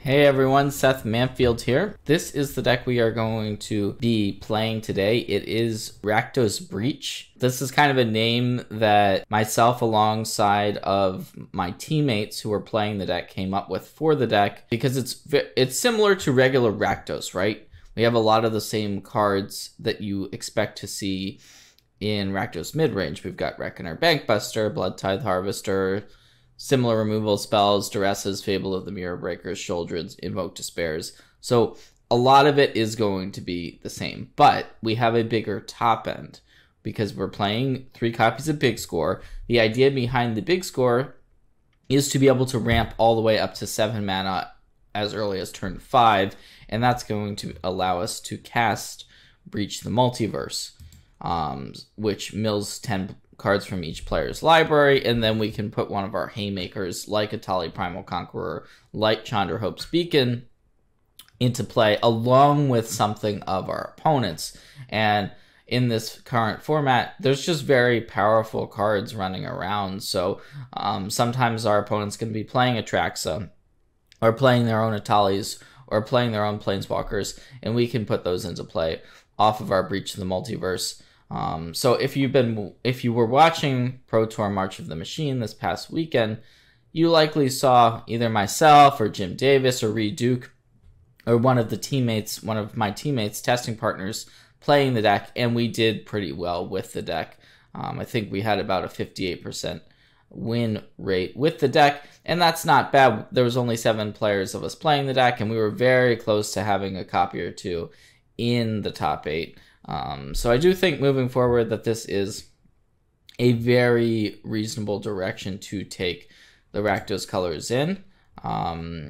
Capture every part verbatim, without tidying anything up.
Hey everyone, Seth Manfield here. This is the deck we are going to be playing today. It is Rakdos Breach. This is kind of a name that myself alongside of my teammates who were playing the deck came up with for the deck because it's it's similar to regular Rakdos, right? We have a lot of the same cards that you expect to see in Rakdos Midrange. We've got Reckoner, Bankbuster, Blood Tithe Harvester, similar removal spells, Duresses, Fable of the Mirror Breakers, Sholdreds, Invoke Despairs. So a lot of it is going to be the same, but we have a bigger top end because we're playing three copies of Big Score. The idea behind the Big Score is to be able to ramp all the way up to seven mana as early as turn five, and that's going to allow us to cast Breach the Multiverse, um, which mills ten cards from each player's library, and then we can put one of our haymakers like Atali Primal Conqueror, like Chandrahope's Beacon into play along with something of our opponents. And in this current format, there's just very powerful cards running around. So um, sometimes our opponents can be playing Atraxa or playing their own Atalis or playing their own Planeswalkers, and we can put those into play off of our Breach of the Multiverse. Um, so if you've been, if you were watching Pro Tour March of the Machine this past weekend, you likely saw either myself or Jim Davis or Reed Duke or one of the teammates, one of my teammates, testing partners, playing the deck, and we did pretty well with the deck. Um, I think we had about a fifty-eight percent win rate with the deck, and that's not bad. There was only seven players of us playing the deck, and we were very close to having a copy or two in the top eight. Um, so I do think moving forward that this is a very reasonable direction to take the Rakdos colors in. Um,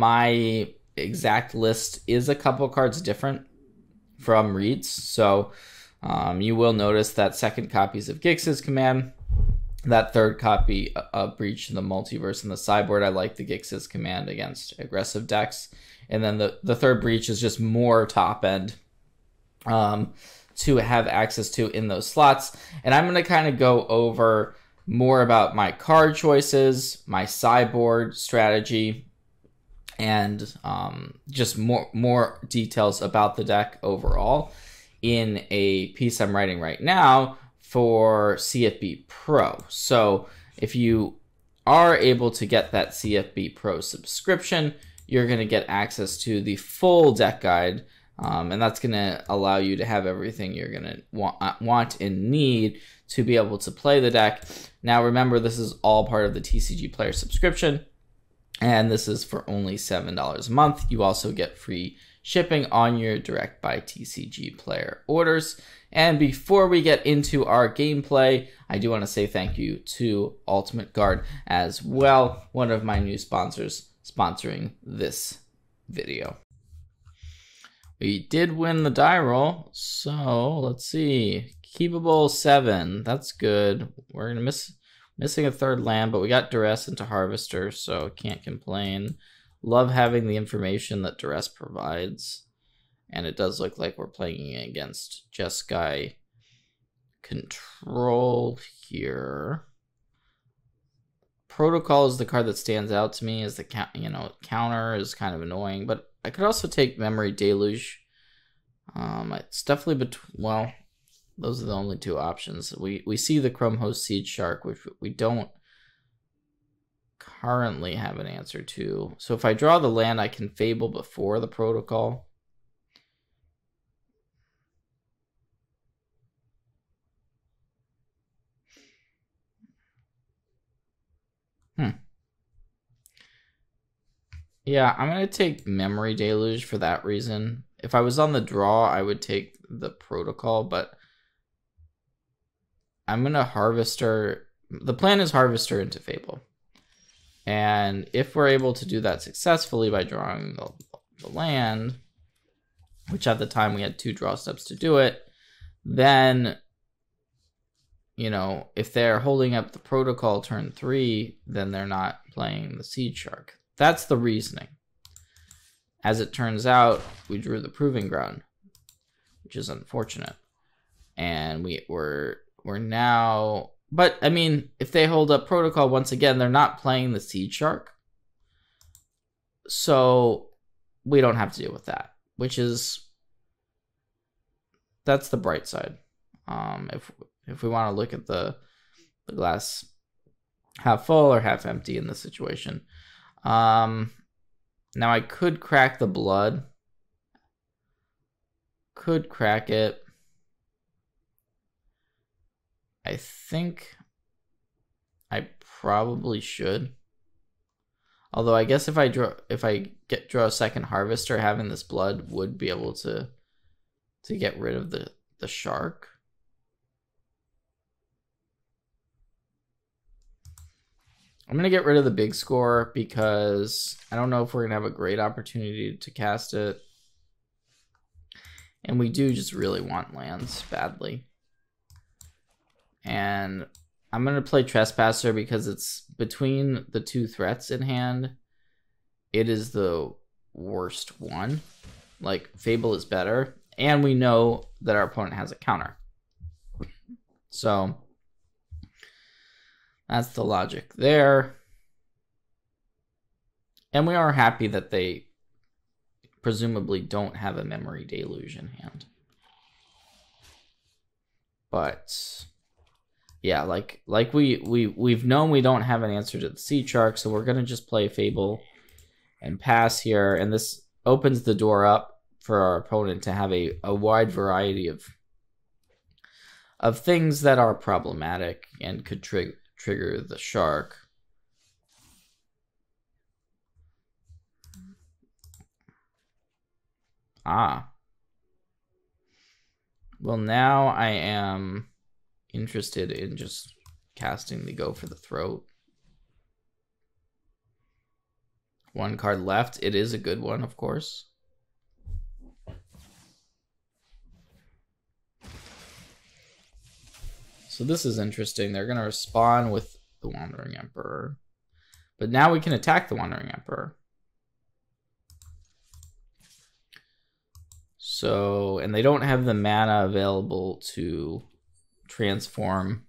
my exact list is a couple cards different from Reed's. So um, you will notice that second copies of Gix's Command, that third copy of Breach in the Multiverse in the sideboard. I like the Gix's Command against aggressive decks. And then the, the third Breach is just more top end um to have access to in those slots. And I'm going to kind of go over more about my card choices, my sideboard strategy, and um just more more details about the deck overall in a piece I'm writing right now for C F B Pro. So if you are able to get that C F B Pro subscription, you're going to get access to the full deck guide. Um, and that's going to allow you to have everything you're going to want, want and need to be able to play the deck. Now, remember, this is all part of the T C G Player subscription, and this is for only seven dollars a month. You also get free shipping on your Direct by T C G Player orders. And before we get into our gameplay, I do want to say thank you to Ultimate Guard as well, one of my new sponsors sponsoring this video. We did win the die roll, so let's see. Keepable seven, that's good. We're gonna miss missing a third land, but we got Duress into Harvester, so can't complain. Love having the information that Duress provides, and it does look like we're playing against Jeskai Control here. Protocol is the card that stands out to me as the count. You know, counter is kind of annoying, but I could also take Memory Deluge. Um, it's definitely between, well, those are the only two options. We we see the Chrome Host Seed Shark, which we don't currently have an answer to. So if I draw the land, I can Fable before the Protocol. Hmm. Yeah, I'm going to take Memory Deluge for that reason. If I was on the draw, I would take the Protocol, but I'm going to Harvester. The plan is Harvester into Fable. And if we're able to do that successfully by drawing the, the land, which at the time we had two draw steps to do it, then, you know, if they're holding up the Protocol turn three, then they're not playing the Seed Shark. That's the reasoning. As it turns out, we drew the Proving Ground, which is unfortunate. And we were we're now, but I mean, if they hold up Protocol once again, they're not playing the Seed Shark. So we don't have to deal with that, which is, that's the bright side. Um, if if we want to look at the the glass half full or half empty in this situation. Um, now I could crack the blood. Could crack it. I think I probably should. Although I guess if I draw if I get draw a second harvester, having this blood would be able to to get rid of the, the shark. I'm gonna get rid of the big score because I don't know if we're gonna have a great opportunity to cast it. And we do just really want lands badly. And I'm going to play Trespasser because it's between the two threats in hand. It is the worst one. Like, Fable is better. And we know that our opponent has a counter. So, that's the logic there. And we are happy that they presumably don't have a Memory Deluge in hand. But yeah, like like we we we've known we don't have an answer to the Sea Shark, so we're gonna just play Fable and pass here, and this opens the door up for our opponent to have a, a wide variety of of things that are problematic and could trigger trigger the shark. Ah. Well, now I am interested in just casting the Go for the Throat. One card left. It is a good one, of course. So this is interesting. They're going to respond with the Wandering Emperor. But now we can attack the Wandering Emperor. So, and they don't have the mana available to transform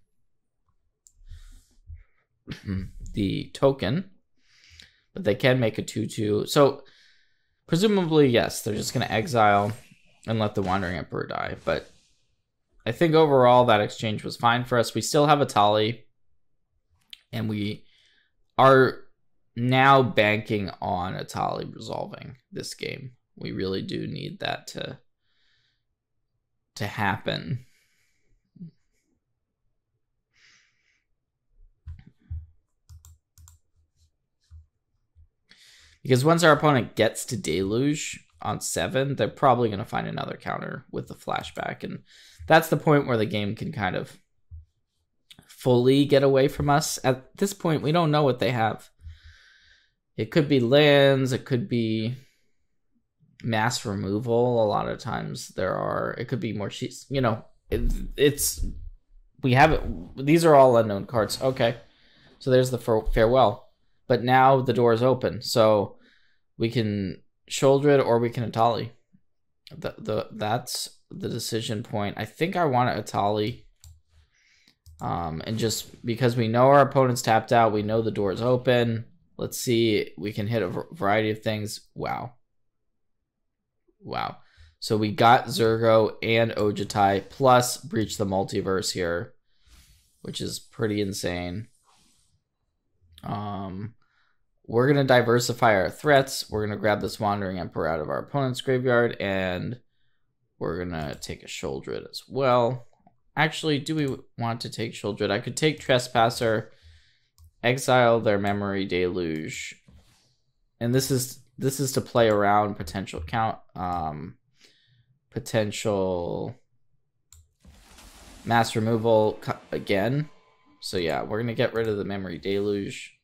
the token, but they can make a two two. So, presumably, yes, they're just going to exile and let the Wandering Emperor die. But I think overall that exchange was fine for us. We still have a Tali, and we are now banking on a Tali resolving this game. We really do need that to to happen. Because once our opponent gets to Deluge on seven, they're probably going to find another counter with the flashback. And that's the point where the game can kind of fully get away from us. At this point, we don't know what they have. It could be lands, it could be mass removal. A lot of times there are, it could be more sheets, you know, it, it's, we have it. These are all unknown cards. Okay. So there's the farewell, but now the door is open. So we can shoulder it or we can Atali. The, the, that's the decision point. I think I want to Atali. Um, and just because we know our opponent's tapped out, we know the door is open. Let's see, we can hit a variety of things. Wow. Wow. So we got Zurgo and Ojutai plus Breach the Multiverse here, which is pretty insane. Um, we're going to diversify our threats. We're going to grab this Wandering Emperor out of our opponent's graveyard, and we're going to take a Sholdred as well. Actually, do we want to take Sholdred? I could take Trespasser, exile their Memory Deluge, and this is this is to play around potential count, um, potential mass removal again. So yeah, we're gonna get rid of the Memory Deluge,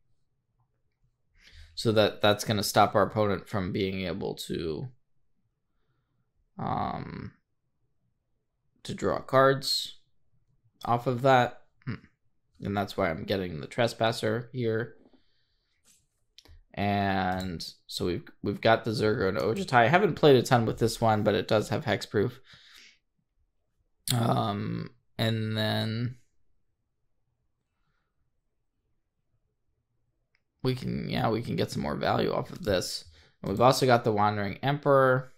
so that that's gonna stop our opponent from being able to um to draw cards off of that. And that's why I'm getting the Trespasser here. And so we've we've got the Zurgo and Ojutai. I haven't played a ton with this one, but it does have hexproof. Um, and then, we can, yeah, we can get some more value off of this. And we've also got the Wandering Emperor.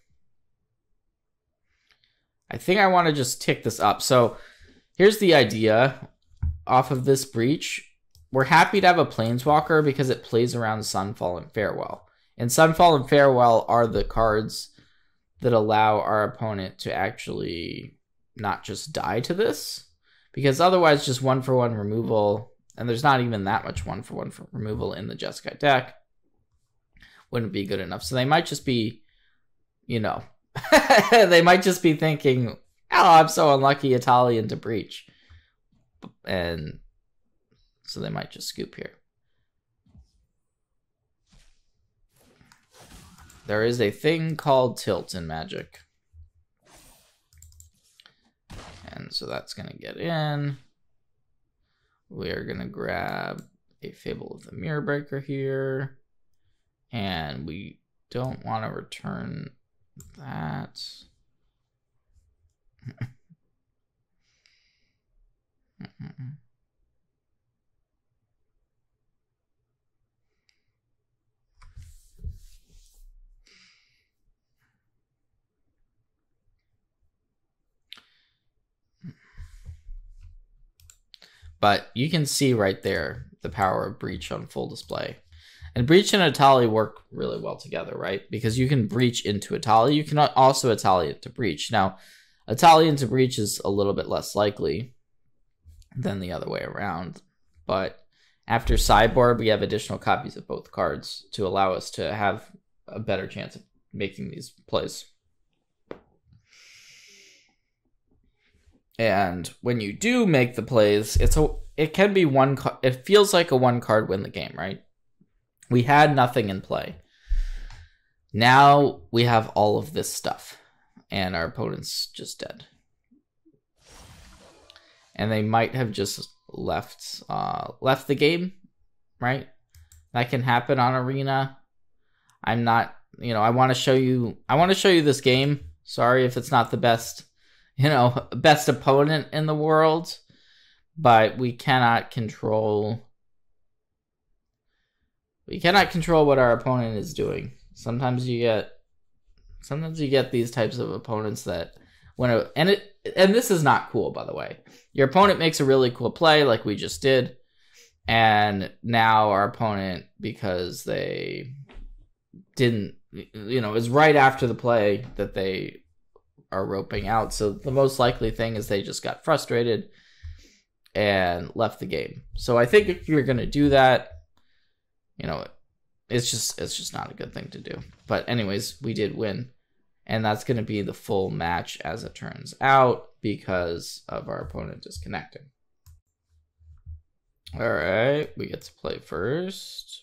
I think I want to just tick this up. So here's the idea off of this breach. We're happy to have a Planeswalker because it plays around Sunfall and Farewell. And Sunfall and Farewell are the cards that allow our opponent to actually not just die to this. Because otherwise just one for one removal, and there's not even that much one for one for removal in the Jeskai deck, wouldn't be good enough. So they might just be, you know, they might just be thinking, oh, I'm so unlucky, Italian to breach. And so they might just scoop here. There is a thing called tilt in Magic. And so that's going to get in. We are going to grab a Fable of the Mirror Breaker here. And we don't want to return that. But you can see right there the power of Breach on full display. And Breach and Atali work really well together, right? Because you can Breach into Atali. You can also Atali into Breach. Now, Atali into Breach is a little bit less likely than the other way around. But after sideboard, we have additional copies of both cards to allow us to have a better chance of making these plays. And when you do make the plays, it's a it can be one. It feels like a one card win the game, right? We had nothing in play. Now we have all of this stuff, and our opponent's just dead. And they might have just left uh, left the game, right? That can happen on Arena. I'm not, you know, I want to show you. I want to show you this game. Sorry if it's not the best. You know, best opponent in the world, but we cannot control, we cannot control what our opponent is doing. Sometimes you get, sometimes you get these types of opponents that, when a, and it, and this is not cool, by the way. Your opponent makes a really cool play like we just did, and now our opponent, because they didn't, you know, it was right after the play that they are roping out. So the most likely thing is they just got frustrated and left the game. So I think if you're going to do that, you know, it's just it's just not a good thing to do. But anyways, we did win. And that's going to be the full match as it turns out because of our opponent disconnecting. All right, we get to play first.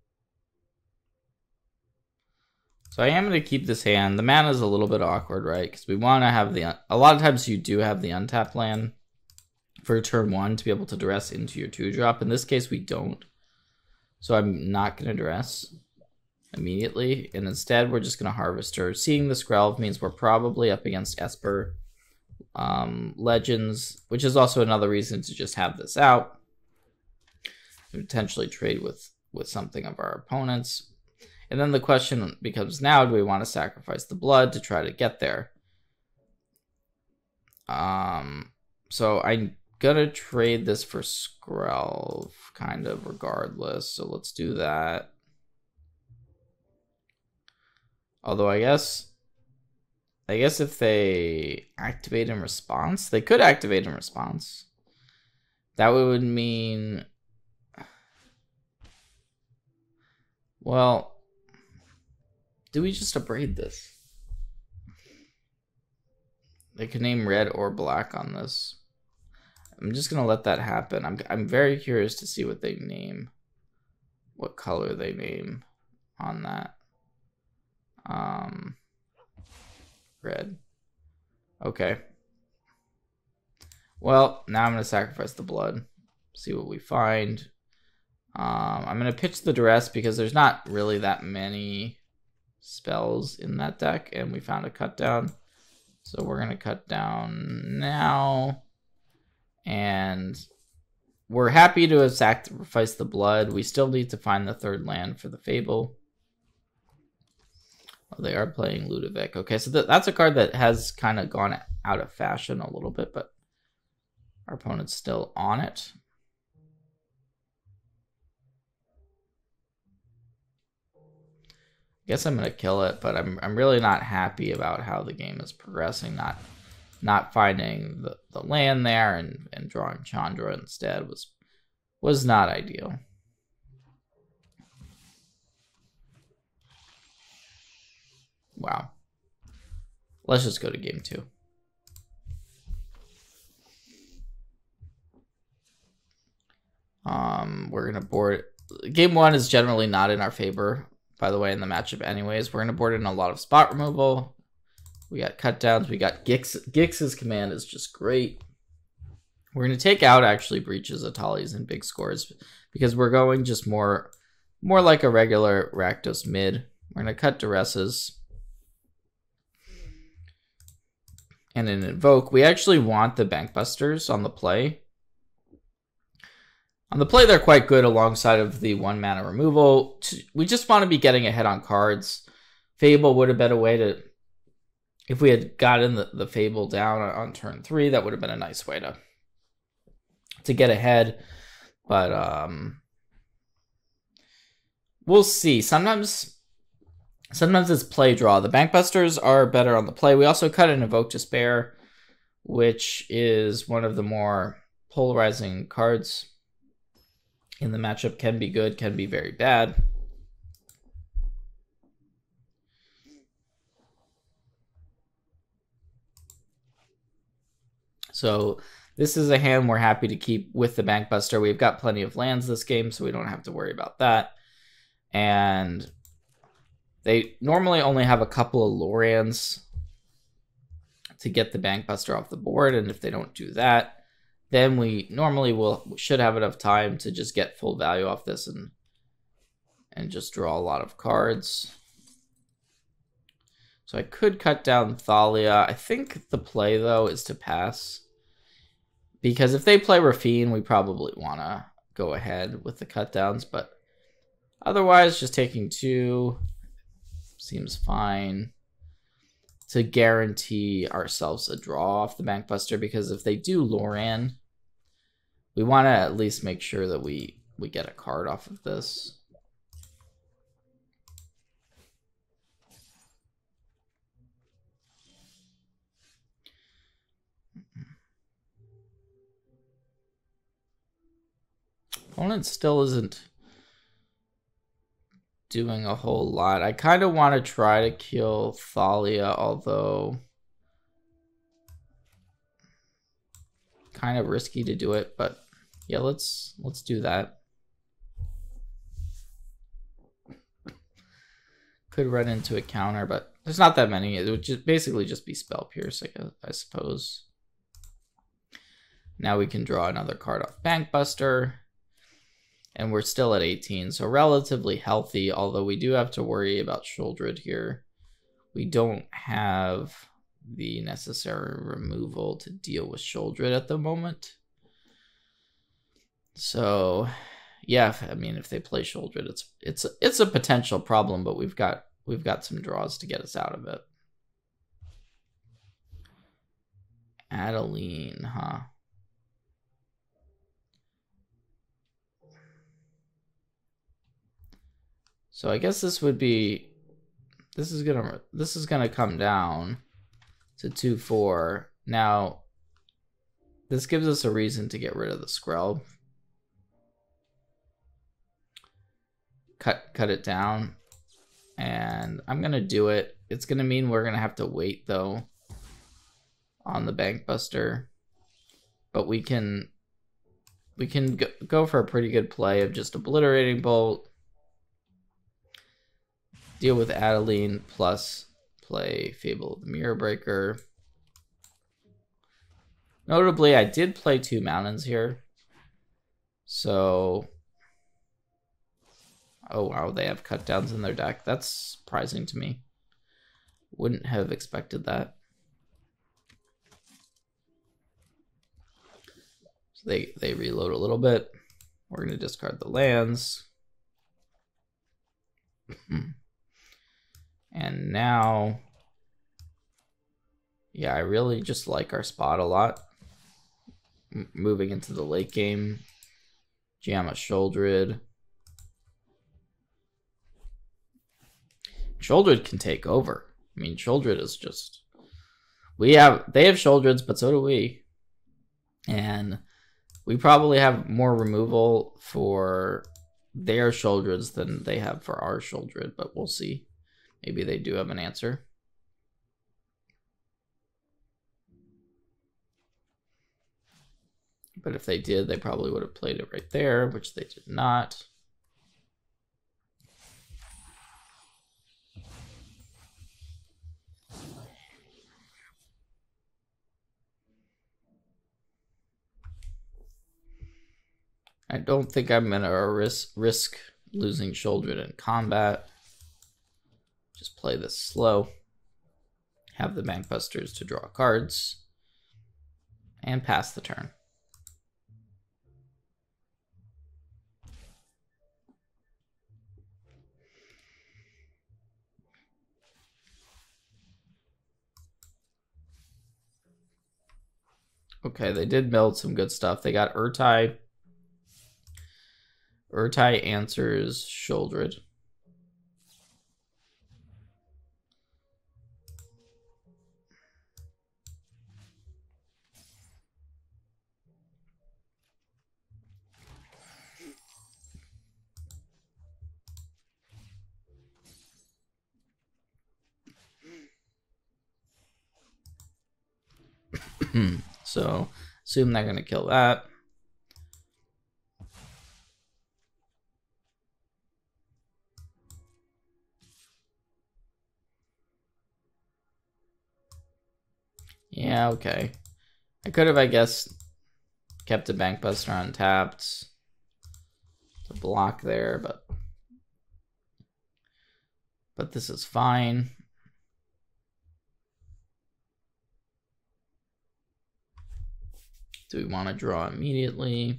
So I am going to keep this hand. The mana is a little bit awkward, right? Because we want to have the... A lot of times you do have the untapped land for turn one to be able to duress into your two drop. In this case, we don't. So I'm not going to duress immediately. And instead, we're just going to Harvester. Seeing the Skrelv means we're probably up against Esper um, Legends, which is also another reason to just have this out. Potentially trade with, with something of our opponents. And then the question becomes now, do we want to sacrifice the blood to try to get there? Um, so I'm going to trade this for Skrelv, kind of regardless. So let's do that. Although I guess, I guess if they activate in response, they could activate in response. That would mean, well, do we just abrade this? They could name red or black on this. I'm just gonna let that happen. I'm I'm very curious to see what they name, what color they name on that. Um, red. Okay. Well, now I'm gonna sacrifice the blood. See what we find. Um, I'm gonna pitch the duress because there's not really that many spells in that deck, and we found a cut down, so we're gonna cut down now, and we're happy to have sacrificed the blood. We still need to find the third land for the Fable. Oh, they are playing Ludovic. Okay, so th that's a card that has kind of gone out of fashion a little bit, but our opponent's still on it. I guess I'm gonna kill it, but I'm I'm really not happy about how the game is progressing. Not not finding the, the land there and, and drawing Chandra instead was was not ideal. Wow. Let's just go to game two. Um, we're gonna board. Game one is generally not in our favor, by the way, in the matchup anyways. We're gonna board in a lot of spot removal. We got cut downs, we got Gix. Gix's command is just great. We're gonna take out actually Breaches, Atalis, and big scores because we're going just more more like a regular Rakdos mid. We're gonna cut Duresses. And an Invoke. We actually want the Bankbusters on the play. On the play, they're quite good alongside of the one mana removal. We just want to be getting ahead on cards. Fable would have been a way to, if we had gotten the, the Fable down on turn three, that would have been a nice way to, to get ahead. But um, we'll see. Sometimes... Sometimes it's play draw. The Bankbusters are better on the play. We also cut an Evoke Despair, which is one of the more polarizing cards in the matchup. Can be good, can be very bad. So this is a hand we're happy to keep with the Bankbuster. We've got plenty of lands this game, so we don't have to worry about that. And they normally only have a couple of Lorans to get the Bankbuster off the board, and if they don't do that, then we normally will should have enough time to just get full value off this and and just draw a lot of cards. So I could cut down Thalia. I think the play, though, is to pass. Because if they play Rafine, we probably want to go ahead with the cut downs, but otherwise, just taking two seems fine to guarantee ourselves a draw off the Bankbuster, because if they do Loran, we want to at least make sure that we, we get a card off of this. Opponent still isn't doing a whole lot. I kind of want to try to kill Thalia, although kind of risky to do it, but yeah, let's let's do that. Could run into a counter, but there's not that many. It would just basically just be Spell Pierce, I, guess, I suppose. Now we can draw another card off Bankbuster. And we're still at eighteen, so relatively healthy, although we do have to worry about Sheoldred here. We don't have the necessary removal to deal with Sheoldred at the moment. So, yeah, I mean, if they play Sheoldred, it's it's it's a potential problem, but we've got we've got some draws to get us out of it. Adeline, huh? So I guess this would be, this is gonna this is gonna come down to two four. Now, this gives us a reason to get rid of the Skrell. Cut cut it down, and I'm gonna do it. It's gonna mean we're gonna have to wait though on the Bankbuster, but we can we can go, go for a pretty good play of just Obliterating Bolt. Deal with Adeline, plus play Fable of the Mirror Breaker. Notably, I did play two Mountains here. So, oh wow, they have cut downs in their deck. That's surprising to me. Wouldn't have expected that. They, they reload a little bit. We're going to discard the lands. And now, yeah, I really just like our spot a lot. M moving into the late game. Jam a Sholdred. Sholdred can take over. I mean, Sholdred is just... We have... They have Sholdreds, but so do we. And we probably have more removal for their Sholdreds than they have for our Sholdred, but we'll see. Maybe they do have an answer. But if they did, they probably would have played it right there, which they did not. I don't think I'm gonna risk risk losing Sholdred in combat. Just play this slow. Have the Bankbusters to draw cards. And pass the turn. Okay, they did build some good stuff. They got Urtai. Urtai answers Sholdred. So, assume they're going to kill that. Yeah, okay. I could have, I guess, kept a Bankbuster untapped to block there, but but this is fine. Do we want to draw immediately?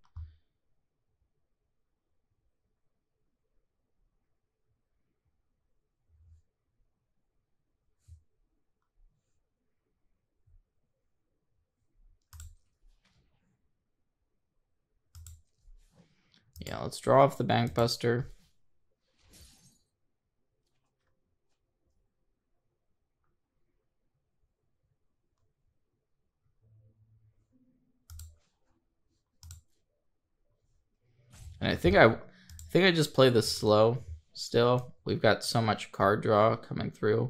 Yeah, let's draw off the Bankbuster. And I think I, I think I just play this slow still. We've got so much card draw coming through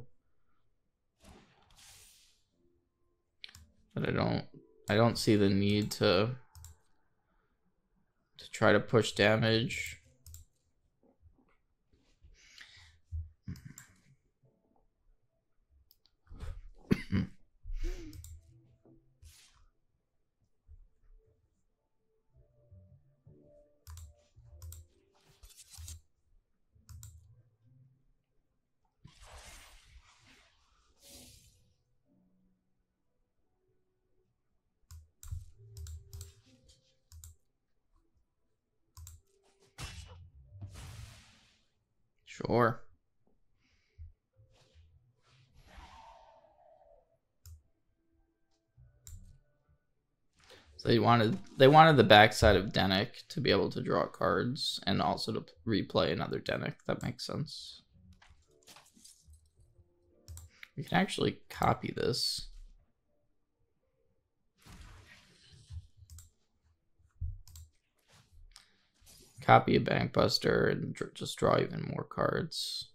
that I don't I don't see the need to to try to push damage. Sure. So they wanted they wanted the backside of Dennick to be able to draw cards and also to replay another Dennick. That makes sense. We can actually copy this. Copy a Bankbuster and dr just draw even more cards.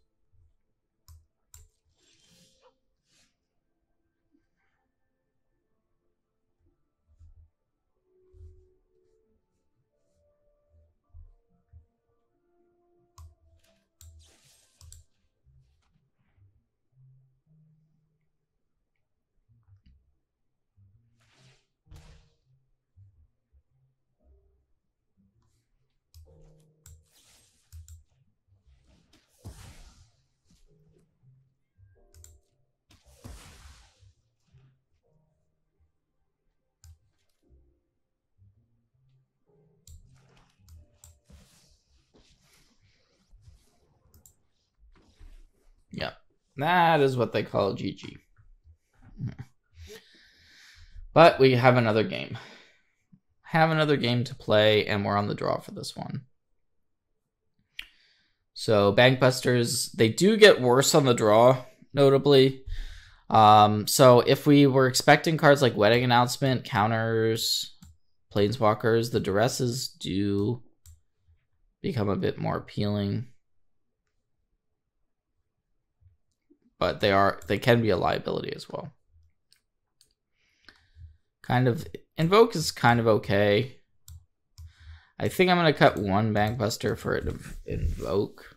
That is what they call G G. But we have another game. Have another game to play, and we're on the draw for this one. So Bankbusters, they do get worse on the draw, notably. Um, so if we were expecting cards like Wedding Announcement, Counters, Planeswalkers, the Duresses do become a bit more appealing. But they are they can be a liability as well. Kind of Invoke is kind of okay. I think I'm gonna cut one Bankbuster for it to Invoke.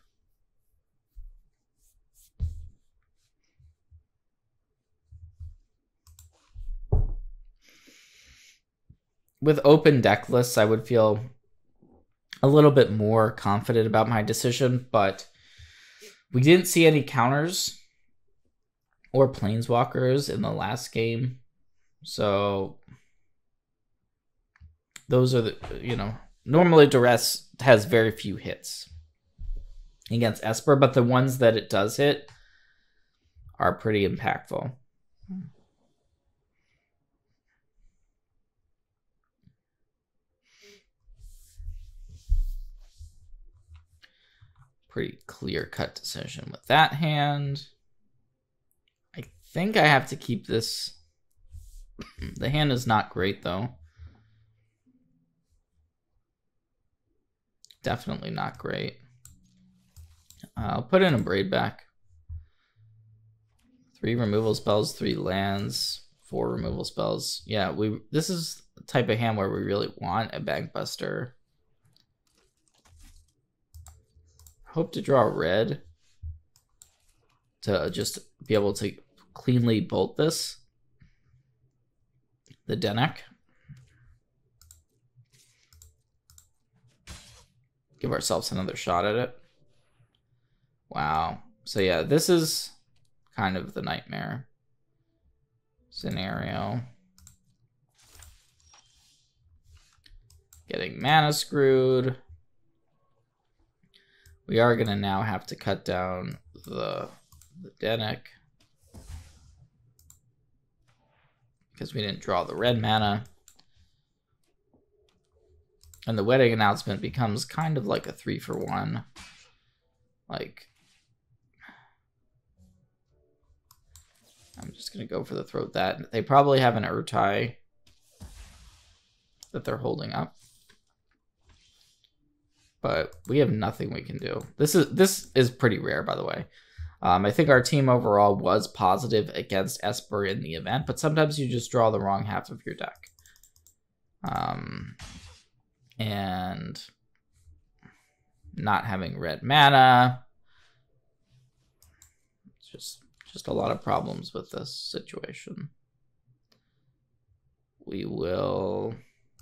With open deck lists, I would feel a little bit more confident about my decision, but we didn't see any counters or Planeswalkers in the last game. So those are the, you know, normally Duress has very few hits against Esper, but the ones that it does hit are pretty impactful. Pretty clear-cut decision with that hand. I think I have to keep this. The hand is not great, though. Definitely not great. I'll put in a Braid back. Three removal spells, three lands, four removal spells. Yeah, we. This is the type of hand where we really want a Bankbuster. Hope to draw red to just be able to cleanly bolt this. The Denek. Give ourselves another shot at it. Wow. So yeah, this is kind of the nightmare scenario. Getting mana screwed. We are going to now have to cut down the, the Denek because we didn't draw the red mana. And the Wedding Announcement becomes kind of like a three for one. Like, I'm just going to go for the throat that. They probably have an Urtai that they're holding up. But we have nothing we can do. This is this is pretty rare, by the way. Um, I think our team overall was positive against Esper in the event, but sometimes you just draw the wrong half of your deck. Um, and not having red mana. It's just, just a lot of problems with this situation. We will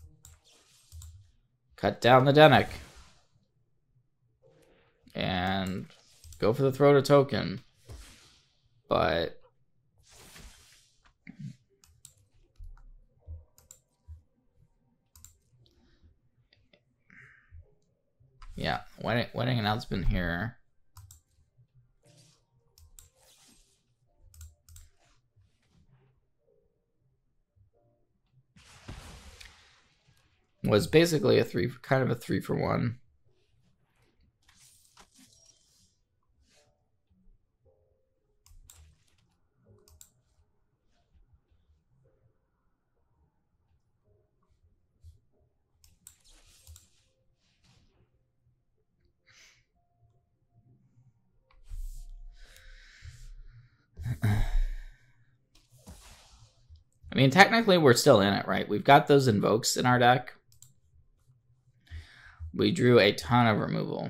cut down the Denek. And go for the throw to token. But yeah, wedding, wedding announcement here. Was basically a three, kind of a three for one. I mean, technically, we're still in it, right? We've got those invokes in our deck. We drew a ton of removal.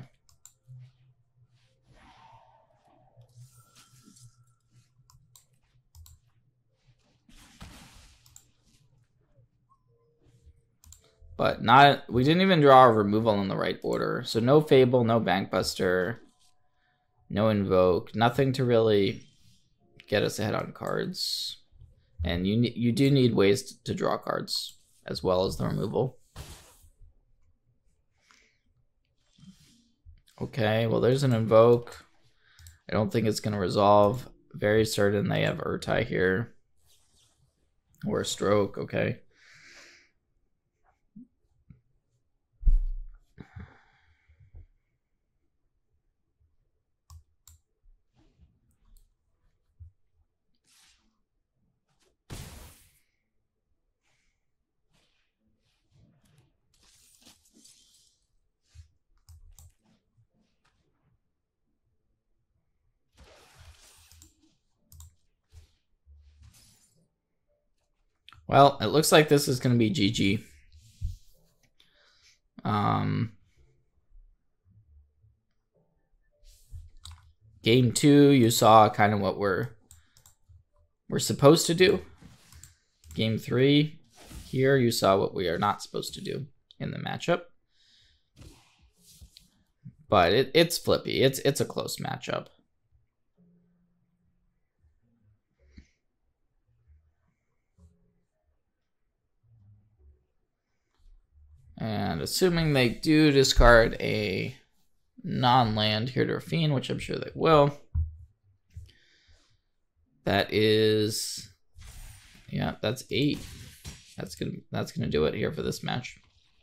But not, we didn't even draw a removal in the right order. So no Fable, no Bankbuster, no Invoke, nothing to really get us ahead on cards. And you you do need ways to draw cards as well as the removal. Okay, well there's an Invoke. I don't think it's going to resolve. very certain they have Urtai here. Or a Stroke, okay. Well, it looks like this is going to be G G. Um, game two, you saw kind of what we're we're supposed to do. Game three, here you saw what we are not supposed to do in the matchup. But it, it's flippy. It's it's a close matchup. And assuming they do discard a non-land here to Rafine, which I'm sure they will. That is, yeah, that's eight. That's gonna that's gonna do it here for this match.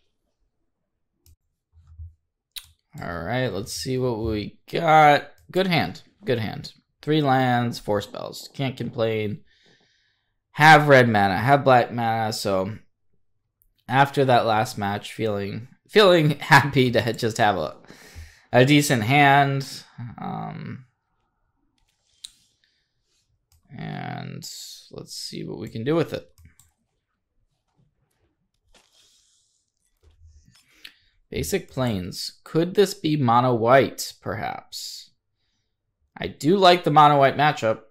All right, let's see what we got. Good hand, good hand. Three lands, four spells. Can't complain. Have red mana, have black mana, so after that last match, feeling feeling happy to just have a a decent hand, um, and let's see what we can do with it. Basic Plains. Could this be mono white? Perhaps. I do like the mono white matchup.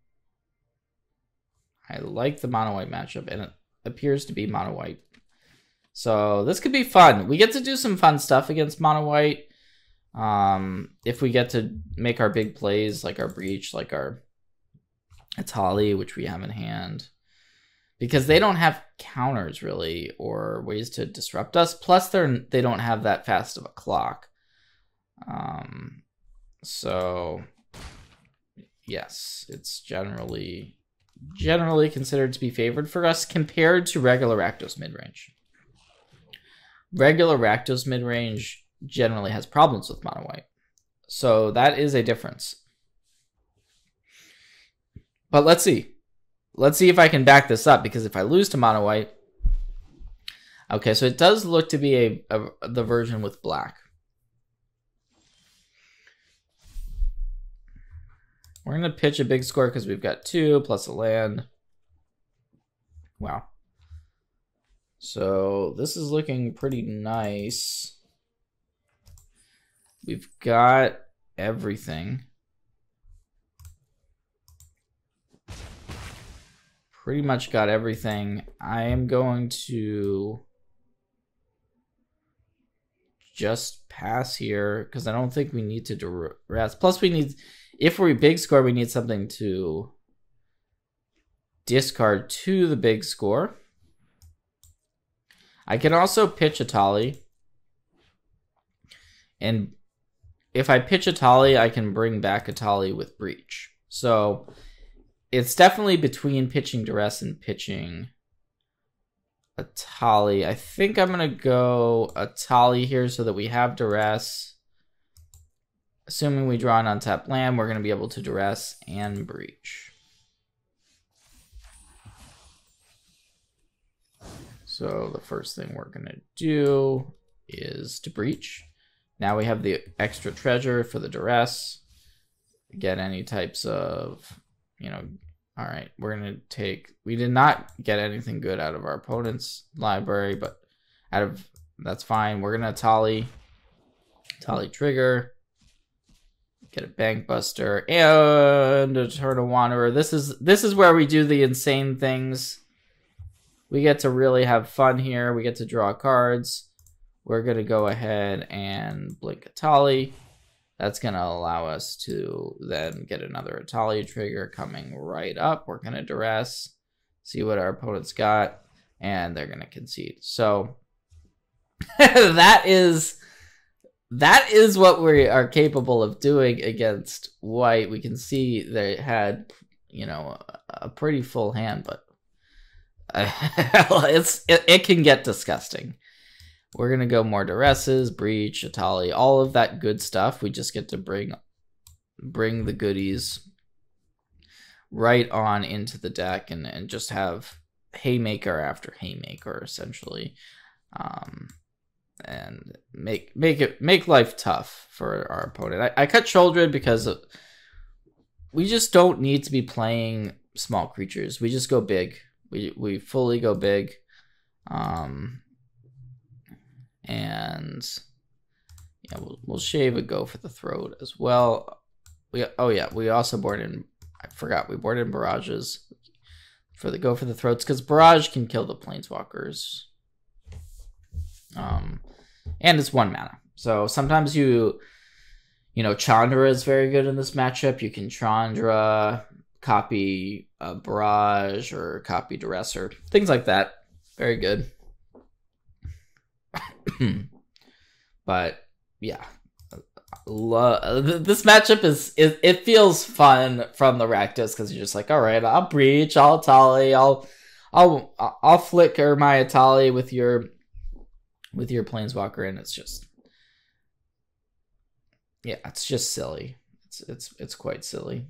I like the mono white matchup, and it appears to be mono white. So this could be fun. We get to do some fun stuff against mono white. Um, if we get to make our big plays, like our Breach, like our Atali, which we have in hand. Because they don't have counters, really, or ways to disrupt us. Plus, they're, they don't have that fast of a clock. Um, so, yes, it's generally, generally considered to be favored for us compared to regular Rakdos Midrange. Regular Rakdos Midrange generally has problems with mono white. So that is a difference. But let's see. Let's see if I can back this up, because if I lose to mono white... Okay, so it does look to be a, a the version with black. We're going to pitch a big score because we've got two plus a land. Wow. So this is looking pretty nice. We've got everything. Pretty much got everything. I am going to just pass here because I don't think we need to duress. Plus we need, if we big score, we need something to discard to the big score. I can also pitch Atali. And if I pitch Atali, I can bring back Atali with Breach. So it's definitely between pitching Duress and pitching Atali. I think I'm going to go Atali here so that we have Duress. Assuming we draw an untapped land, we're going to be able to Duress and Breach. So the first thing we're going to do is to Breach. Now we have the extra treasure for the Duress. Get any types of, you know, all right, we're going to take, we did not get anything good out of our opponent's library, but out of, that's fine. We're going to Atali, Atali trigger, get a Bank Buster, and Eternal Wanderer. This is, this is where we do the insane things. We get to really have fun here. We get to draw cards. We're going to go ahead and blink Atali. That's going to allow us to then get another Atali trigger coming right up. We're going to Duress, see what our opponent's got, and they're going to concede. So that is that is what we are capable of doing against white. We can see they had you know, a pretty full hand, but it's it, it can get disgusting. We're gonna go more Duresses, Breach, Atali, all of that good stuff. We just get to bring bring the goodies right on into the deck and, and just have haymaker after haymaker, essentially. Um, and make make it make life tough for our opponent. I, I cut Children because of, we just don't need to be playing small creatures. We just go big. We we fully go big. Um, and yeah, we'll we'll shave a Go for the Throat as well. We oh yeah, we also board in. I forgot we board in Barrages for the Go for the Throats because Barrage can kill the Planeswalkers. Um, and it's one mana. So sometimes you, you know, Chandra is very good in this matchup. You can Chandra, copy a Barrage, or copy Duress, or things like that. Very good. But yeah, this matchup is, it, it feels fun from the Rakdos because you're just like, all right, I'll Breach, I'll Atali, I'll, I'll, I'll flicker my Atali with your. with your Planeswalker, and it's just, yeah, it's just silly. It's it's it's quite silly.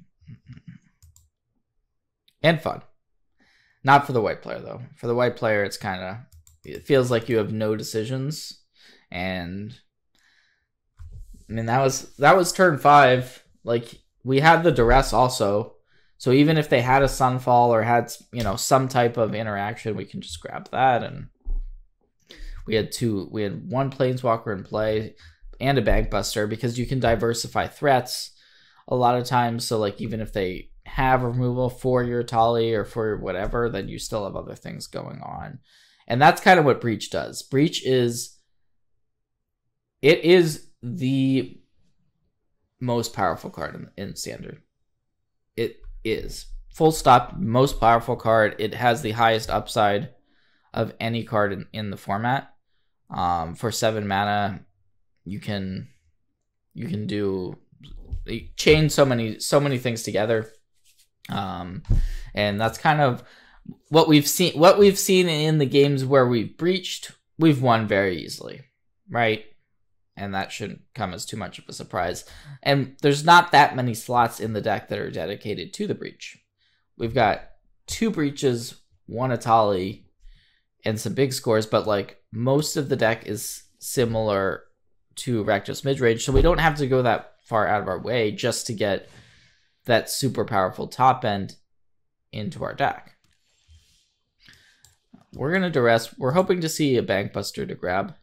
And fun. Not for the white player, though. For the white player, it's kind of, it feels like you have no decisions. And, I mean, that was, that was turn five. Like, we had the Duress also. So even if they had a Sunfall or had, you know, some type of interaction, we can just grab that. And we had two, we had one Planeswalker in play and a Bankbuster because you can diversify threats a lot of times. So like even if they have removal for your Atali or for whatever, then you still have other things going on. And that's kind of what Breach does. Breach is, it is the most powerful card in, in Standard. It is. Full stop, most powerful card. It has the highest upside of any card in, in the format. Um, for seven mana, you can you can do chain so many so many things together, um, and that's kind of what we've seen. What we've seen in the games where we've breached, we've won very easily, right? And that shouldn't come as too much of a surprise. And there's not that many slots in the deck that are dedicated to the breach. We've got two breaches, one Atali, and some big scores, but like most of the deck is similar to Rakdos Midrange, so we don't have to go that far out of our way just to get that super powerful top end into our deck. We're gonna Duress. We're hoping to see a Bankbuster to grab.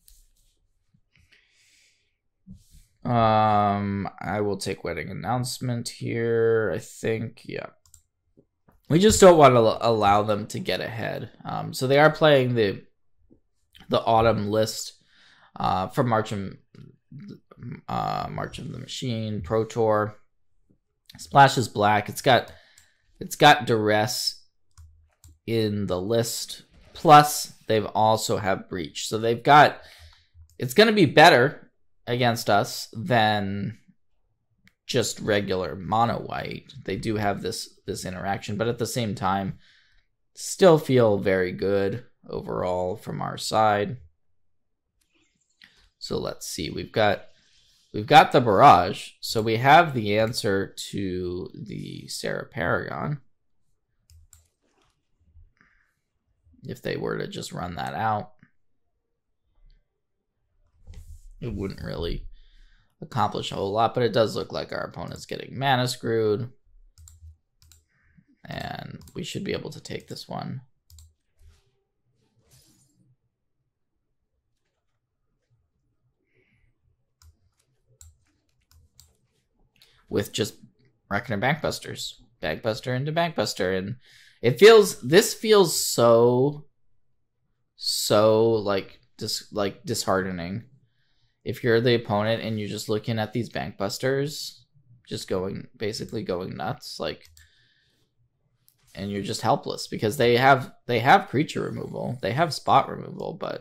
Um, I will take Wedding Announcement here. I think, yeah. We just don't want to allow them to get ahead. Um, so they are playing the the autumn list uh, from March of, uh, March of the Machine, Pro Tour. Splash is black. It's got it's got Duress in the list. Plus, they've also have Breach. So they've got, it's going to be better against us than just regular mono white. They do have this this interaction, but at the same time, still feel very good overall from our side. So let's see. We've got we've got the Barrage, so we have the answer to the Sarah Paragon. If they were to just run that out, it wouldn't really accomplish a whole lot, but it does look like our opponent's getting mana screwed. And we should be able to take this one. With just Reckoner Bankbusters. Bankbuster into Bankbuster. And it feels, this feels so, so like, dis, like disheartening. If you're the opponent and you're just looking at these Bankbusters, just going, basically going nuts, like, and you're just helpless because they have, they have creature removal, they have spot removal, but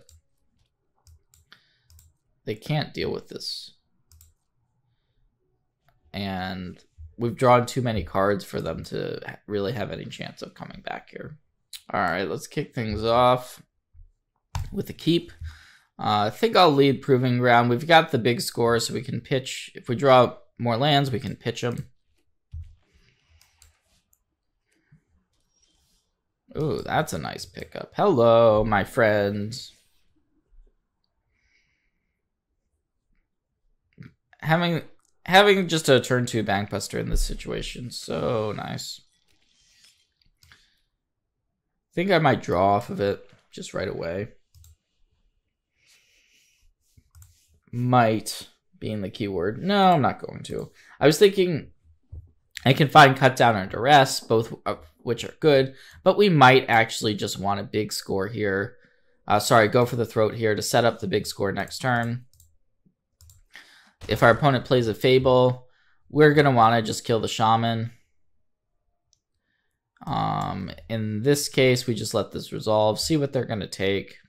they can't deal with this. And we've drawn too many cards for them to really have any chance of coming back here. All right, let's kick things off with a keep. Uh, I think I'll lead Proving Ground. We've got the big score, so we can pitch. If we draw more lands, we can pitch them. Ooh, that's a nice pickup. Hello, my friend. Having having just a turn two Bankbuster in this situation, so nice. I think I might draw off of it just right away. Might being the keyword. No, I'm not going to. I was thinking I can find Cut Down or Duress, both of which are good, but we might actually just want a big score here. Uh, sorry, go for the Throat here to set up the big score next turn. If our opponent plays a Fable, we're going to want to just kill the Shaman. Um, in this case, we just let this resolve, see what they're going to take.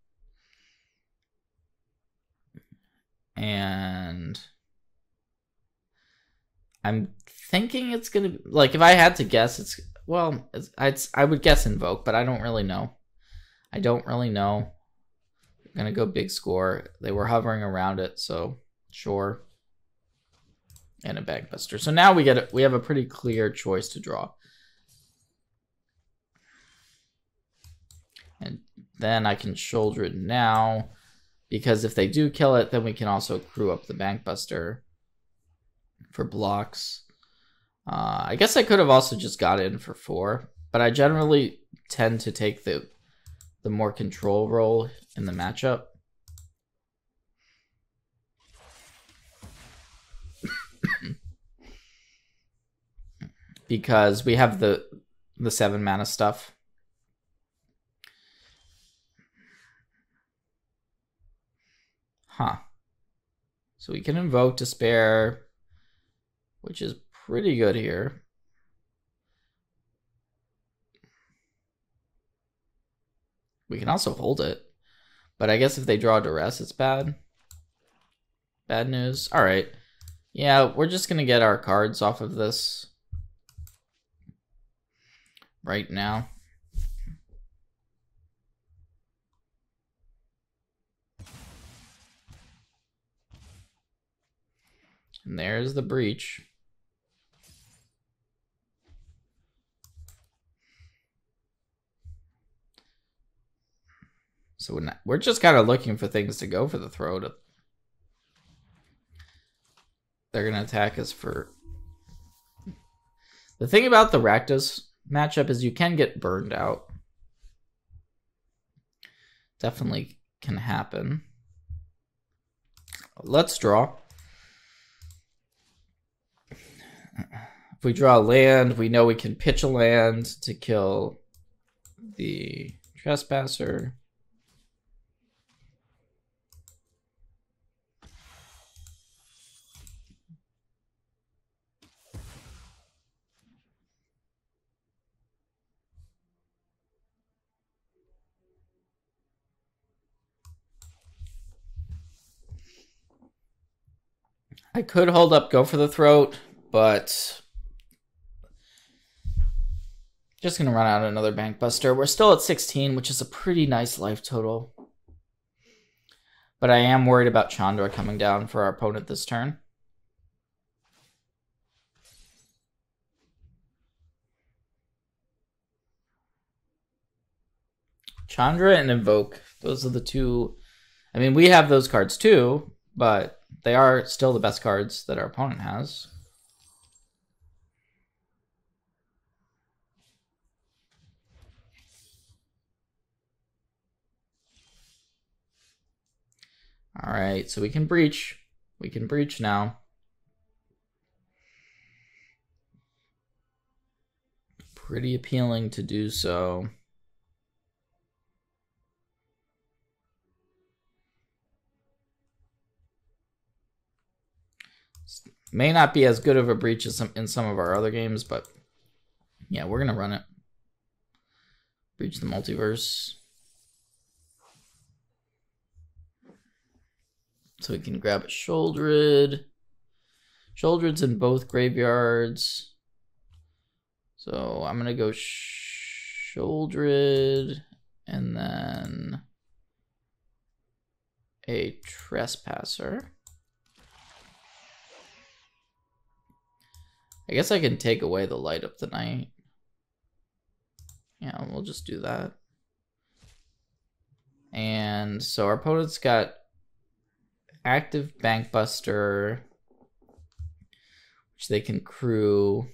And I'm thinking it's going to, like, if I had to guess, it's, well, it's, it's, I would guess Invoke, but I don't really know. I don't really know. I'm going to go big score. They were hovering around it, so sure. And a Bankbuster. So now we get a, we have a pretty clear choice to draw. And then I can shoulder it now, because if they do kill it, then we can also crew up the Bankbuster for blocks. Uh, I guess I could have also just got in for four, but I generally tend to take the the more control role in the matchup. Because we have the the seven mana stuff. Huh. So we can invoke Despair, which is pretty good here. We can also hold it. But I guess if they draw Duress, it's bad. Bad news. All right. Yeah, we're just going to get our cards off of this right now. And there's the breach. So we're, not, we're just kind of looking for things to go for the throat. They're going to attack us for... The thing about the Rakdos matchup is you can get burned out. Definitely can happen. Let's draw. If we draw a land, we know we can pitch a land to kill the Trespasser. I could hold up, go for the throat, but just gonna run out another Bankbuster. We're still at sixteen, which is a pretty nice life total. But I am worried about Chandra coming down for our opponent this turn. Chandra and Invoke, those are the two. I mean, we have those cards too, but they are still the best cards that our opponent has. All right, so we can breach. We can breach now. Pretty appealing to do so. May not be as good of a breach as some, in some of our other games, but yeah, we're going to run it. Breach the multiverse. So we can grab a Shouldered. Sheoldred's in both graveyards. So I'm gonna go Sheoldred and then a Trespasser. I guess I can take away the Light of the Night. Yeah, we'll just do that. And so our opponent's got active Bankbuster, which they can crew.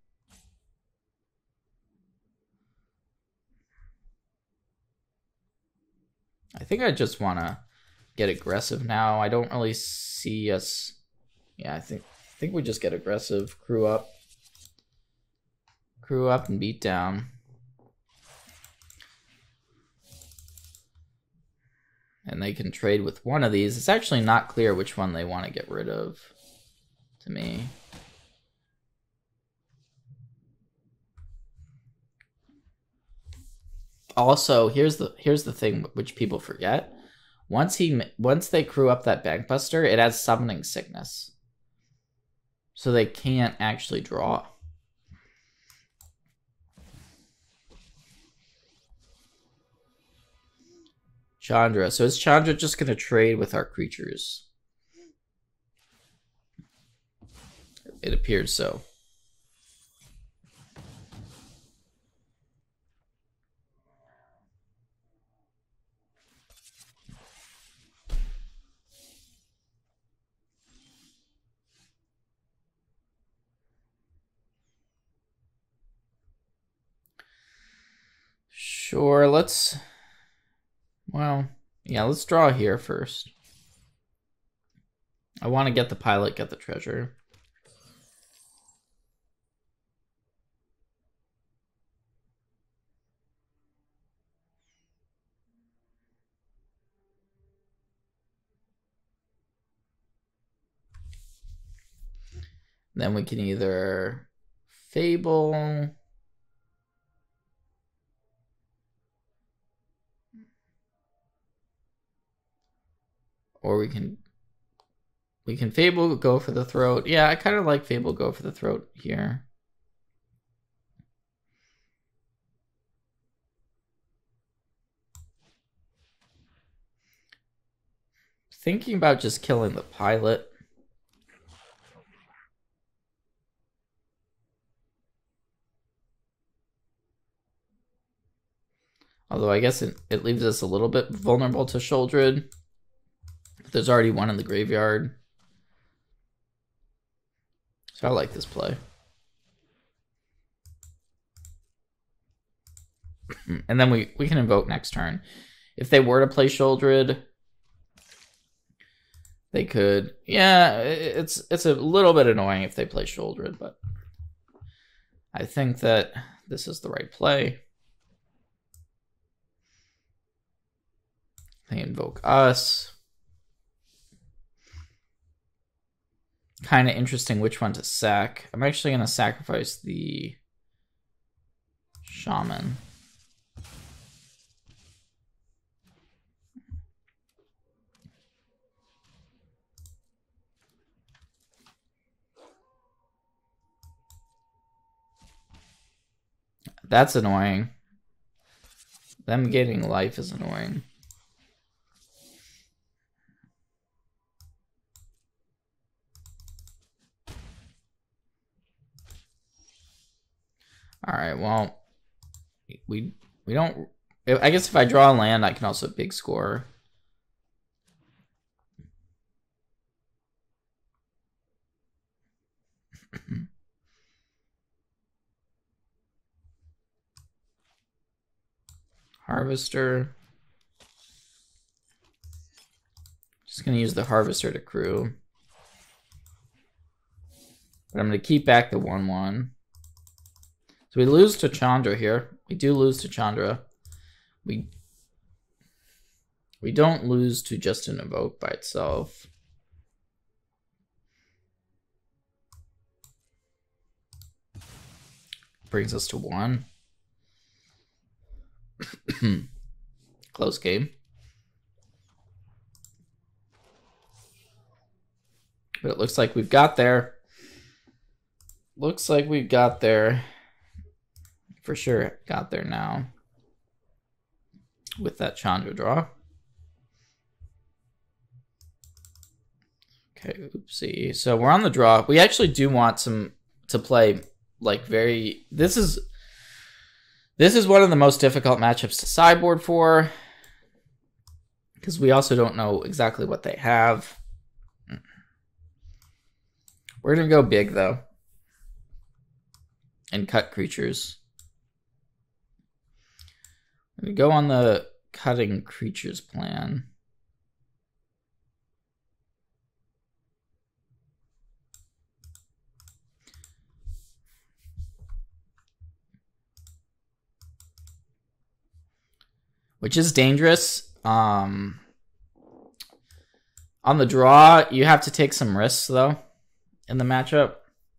I think I just want to get aggressive now. I don't really see us. Yeah, I think I think we just get aggressive, crew up, crew up, and beat down. And they can trade with one of these. It's actually not clear which one they want to get rid of, to me. Also, here's the here's the thing which people forget. Once he once they crew up that Bankbuster, it has Summoning Sickness, so they can't actually draw. Chandra. So is Chandra just going to trade with our creatures? It appears so. Sure, let's... Well, yeah, let's draw here first. I want to get the pilot, get the treasure. Then we can either Fable... Or we can we can Fable, go for the throat. Yeah, I kind of like Fable, go for the throat here. Thinking about just killing the pilot. Although I guess it, it leaves us a little bit vulnerable to Sheoldred. There's already one in the graveyard. So I like this play. And then we, we can invoke next turn. If they were to play Sheoldred, they could... Yeah, it's, it's a little bit annoying if they play Sheoldred, but I think that this is the right play. They invoke us. Kind of interesting which one to sack. I'm actually going to sacrifice the Shaman. That's annoying. Them getting life is annoying. All right, well, we we don't... I guess if I draw a land, I can also big score. Harvester. Just going to use the Harvester to crew. But I'm going to keep back the one one. So we lose to Chandra here. We do lose to Chandra. We we don't lose to just an Evoke by itself. Brings us to one. Close game. But it looks like we've got there. looks like we got there. For sure got there now. With that Chandra draw. Okay, oopsie. So we're on the draw. We actually do want some to play like very this is this is one of the most difficult matchups to sideboard for. Because we also don't know exactly what they have. We're gonna go big though. And cut creatures. I'm gonna go on the cutting creatures plan. Which is dangerous. Um, on the draw, you have to take some risks, though, in the matchup.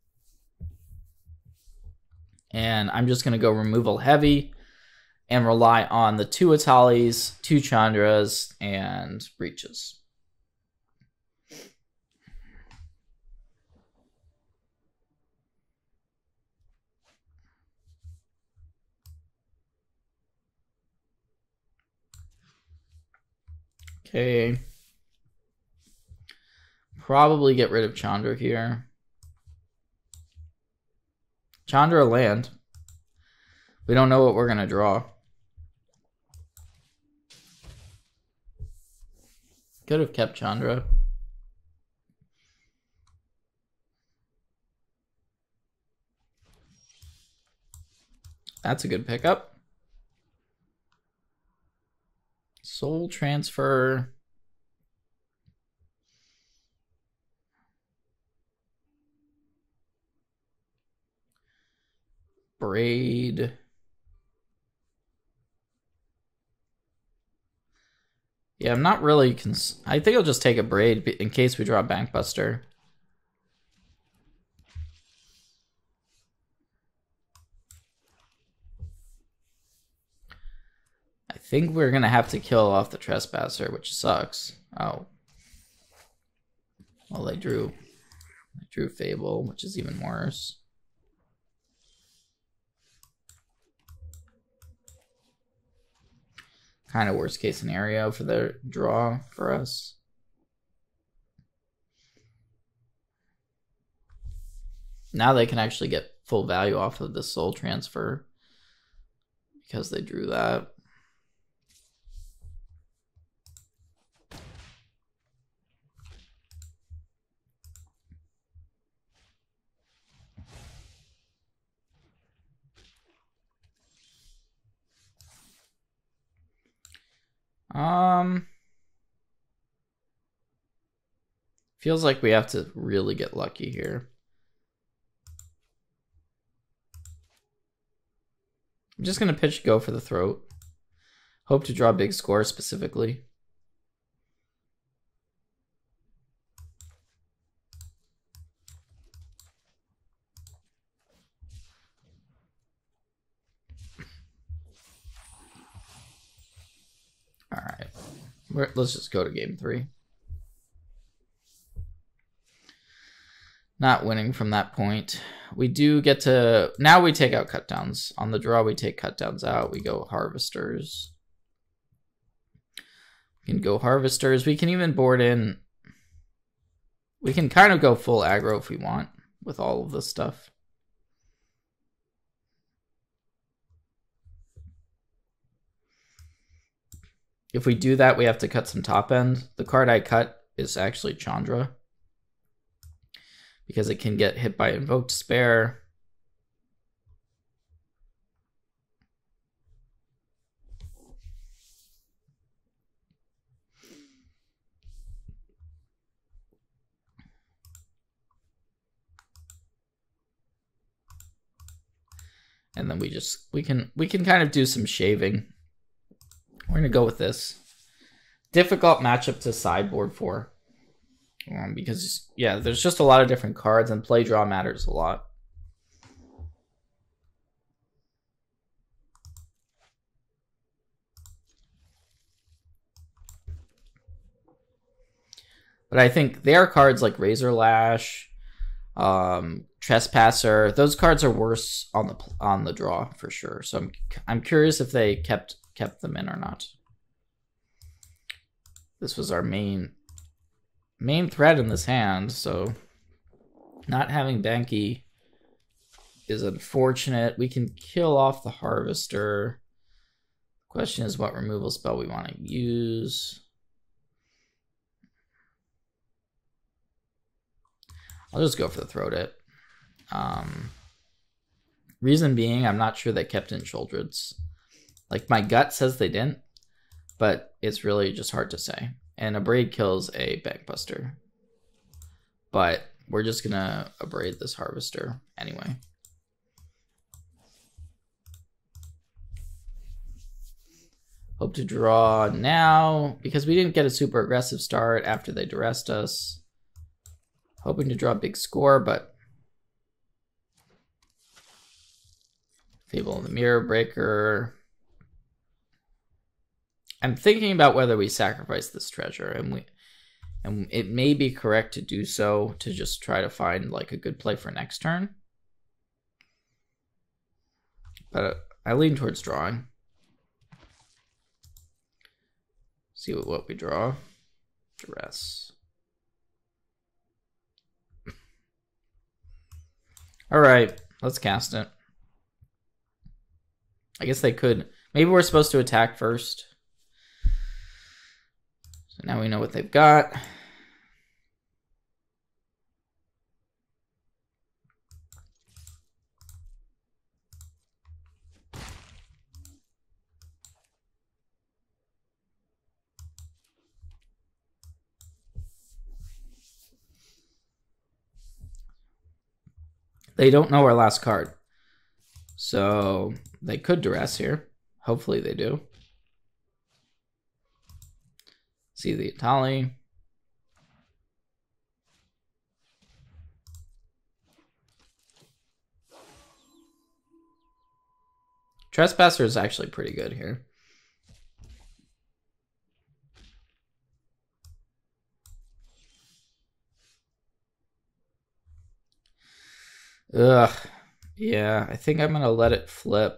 And I'm just going to go removal heavy and rely on the two Atalis, two Chandras, and Breaches. Okay. Probably get rid of Chandra here. Chandra land. We don't know what we're going to draw. Could have kept Chandra. That's a good pickup. Soul transfer. Braid. Yeah, I'm not really cons- I think I'll just take a braid in case we draw a Bankbuster. I think we're gonna have to kill off the Trespasser, which sucks. Oh. Well, they drew they drew Fable, which is even worse. Kind of worst case scenario for their draw for us. Now they can actually get full value off of the soul transfer because they drew that. Um, feels like we have to really get lucky here. I'm just gonna pitch go for the throat. Hope to draw a big score specifically. All right, We're, let's just go to game three. Not winning from that point. We do get to, now we take out cut downs. On the draw, we take cut downs out. We go harvesters. We can go harvesters. We can even board in. We can kind of go full aggro if we want with all of this stuff. If we do that, we have to cut some top end. The card I cut is actually Chandra, because it can get hit by Invoked Despair. And then we just, we can, we can kind of do some shaving. We're gonna go with this. Difficult matchup to sideboard for. Um, because, yeah, there's just a lot of different cards, and play draw matters a lot. But I think there are cards like Razor Lash, Um, Trespasser. Those cards are worse on the on the draw for sure. So I'm I'm curious if they kept kept them in or not. This was our main main threat in this hand, so not having Banky is unfortunate. We can kill off the Harvester. Question is what removal spell we want to use. I'll just go for the Throat It. Um, reason being, I'm not sure they kept in Sheoldred's. Like, my gut says they didn't, but it's really just hard to say. And Abrade kills a Bankbuster. But we're just gonna Abrade this Harvester anyway. Hope to draw now, because we didn't get a super aggressive start after they duressed us. Hoping to draw a big score, but Fable of the Mirror Breaker. I'm thinking about whether we sacrifice this treasure, and we and it may be correct to do so to just try to find like a good play for next turn. But I lean towards drawing. See what, what we draw. Duress. All right, let's cast it. I guess they could. Maybe we're supposed to attack first. So now we know what they've got. They don't know our last card. So they could duress here. Hopefully they do. See the Atali. Trespasser is actually pretty good here. Ugh. Yeah, I think I'm gonna let it flip.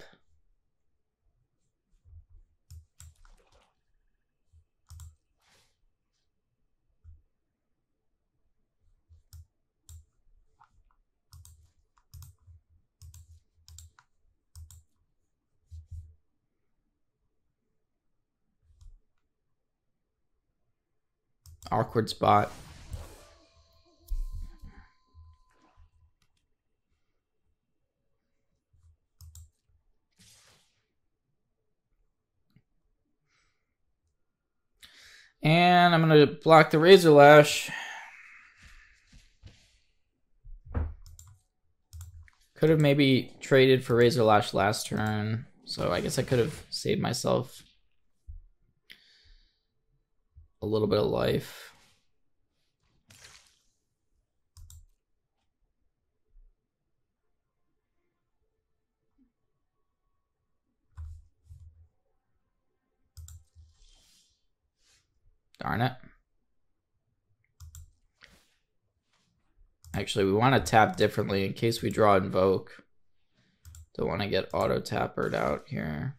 Awkward spot. And I'm going to block the Razor Lash. Could have maybe traded for Razor Lash last turn. So I guess I could have saved myself a little bit of life. Darn it. Actually, we want to tap differently in case we draw Invoke. Don't want to get auto-tappered out here.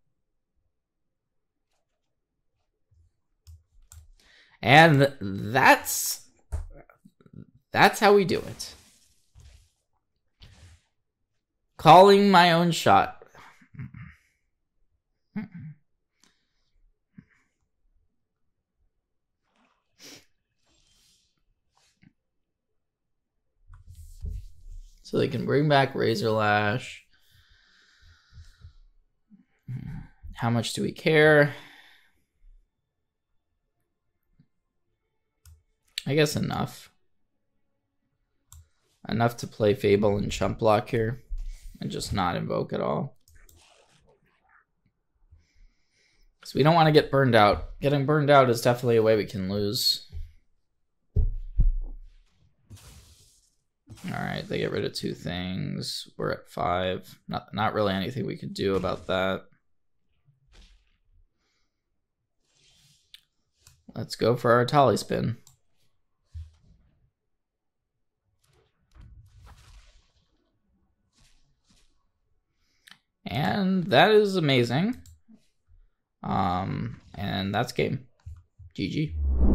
And that's that's how we do it. Calling my own shot. So they can bring back Razor Lash. How much do we care? I guess enough. Enough to play Fable and Chump Block here. And just not Invoke at all. Because we don't want to get burned out. Getting burned out is definitely a way we can lose. Alright, they get rid of two things. We're at five. Not, not really anything we could do about that. Let's go for our Atali spin. And that is amazing. Um, and that's game. G G.